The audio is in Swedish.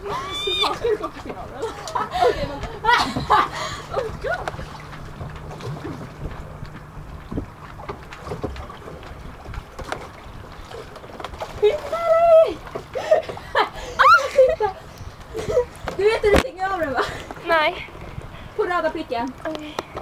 Ska du gå till finalen? Okej, men... Oh god! Du vet hur du stänger av den, va? Nej. På röda pricken. Okej.